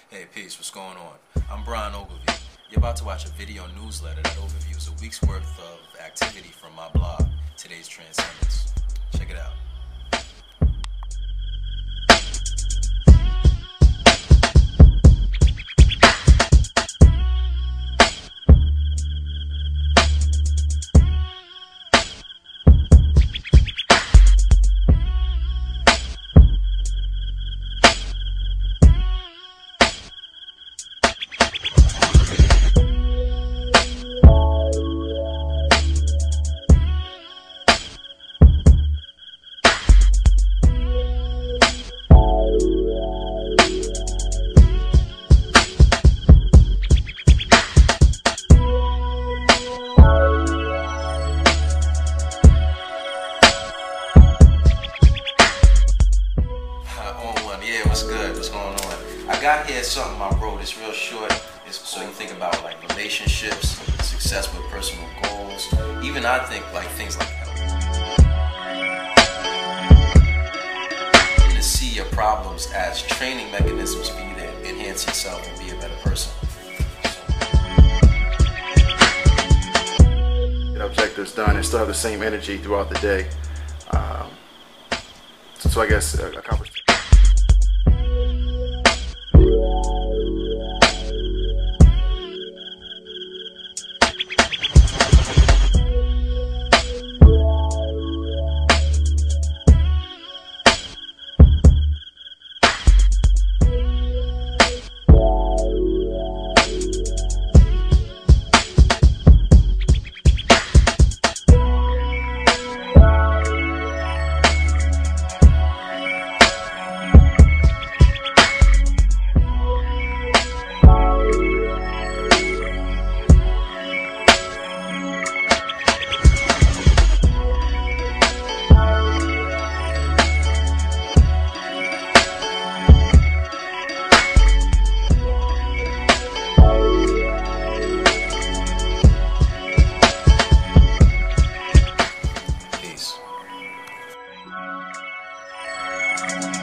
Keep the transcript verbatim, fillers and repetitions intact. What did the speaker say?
Hey, peace, what's going on? I'm Brian Ogilvy. You're about to watch a video newsletter that overviews a week's worth of activity from my blog, Today's Transcendence. Check it out. Yeah, what's good? What's going on? I got here something I wrote. It's real short. It's so you think about like relationships, success with personal goals. Even I think like things like health. And to see your problems as training mechanisms for you to enhance yourself and be a better person. Get objectives done and still have the same energy throughout the day. Um, so, so I guess uh, accomplish. Peace.